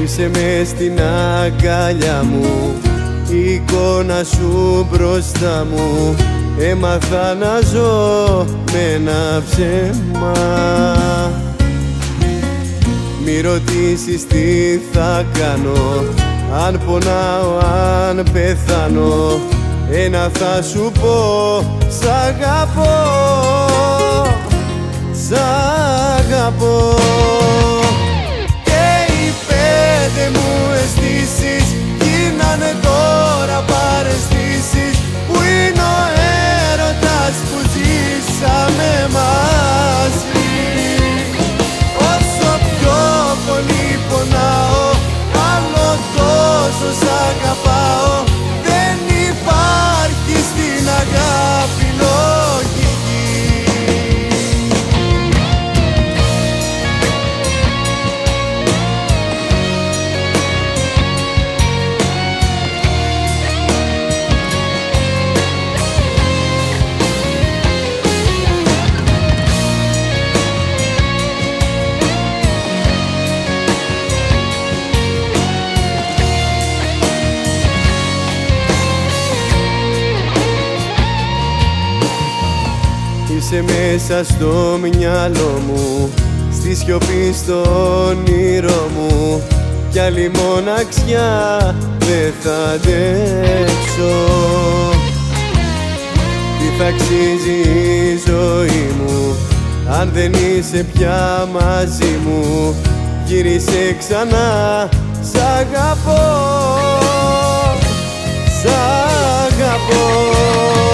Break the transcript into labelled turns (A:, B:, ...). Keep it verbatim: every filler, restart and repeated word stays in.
A: Είσαι μες στην αγκαλιά μου, η εικόνα σου μπροστά μου. Έμαθα να ζω με ένα ψέμα. Μη ρωτήσεις τι θα κάνω, αν πονάω, αν πεθάνω. Ένα θα σου πω, σ' αγαπώ, σ' αγαπώ. Και οι πέντε μου αισθήσεις γίνανε τώρα παραισθήσεις. Που είναι ο έρωτας που ζήσαμε μαζί. Όσο πιο πολύ πονάω, άλλο τόσο σ' αγαπάω. Δεν υπάρχει στην αγάπη λογική. Είσαι μέσα στο μυαλό μου, στη σιωπή στο όνειρό μου. Κι άλλη μοναξιά δεν θα αντέξω. Τι θα αξίζει η ζωή μου αν δεν είσαι πια μαζί μου. Γύρισε ξανά, σ' αγαπώ, σ' αγαπώ.